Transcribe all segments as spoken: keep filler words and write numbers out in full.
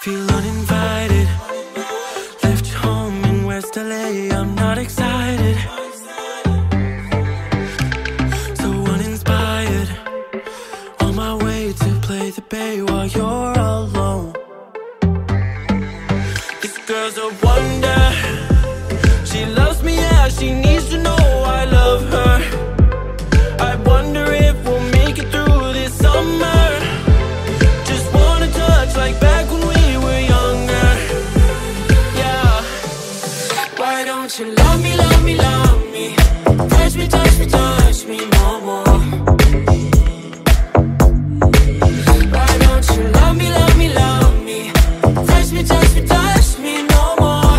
Feel uninvited. Left home in West L A, I'm not excited. So uninspired. On my way to play the bay while you're alone. This girl's a wonder. She loves me, yeah, she needs to know I love her. I wonder if we'll make it through this summer. Just wanna touch like back when we were younger. Yeah. Why don't you love me, love me, love me? Touch me, touch me, touch me no more. Why don't you love me, love me, love me? Touch me, touch me, touch me no more.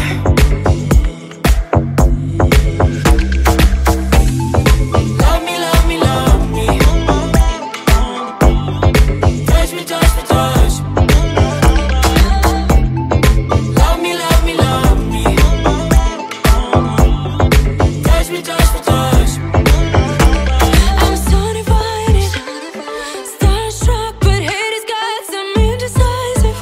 Love me, love me, love me. Touch me, touch me, touch me. Love me, love me, love me. Touch me, touch me, touch me. I'm so divided, starstruck, but hate has got some indecisive.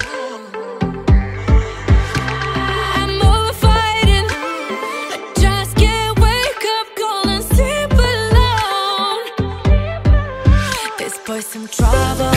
I'm over fighting, I just can't wake up cold and sleep alone. This boy's some trouble.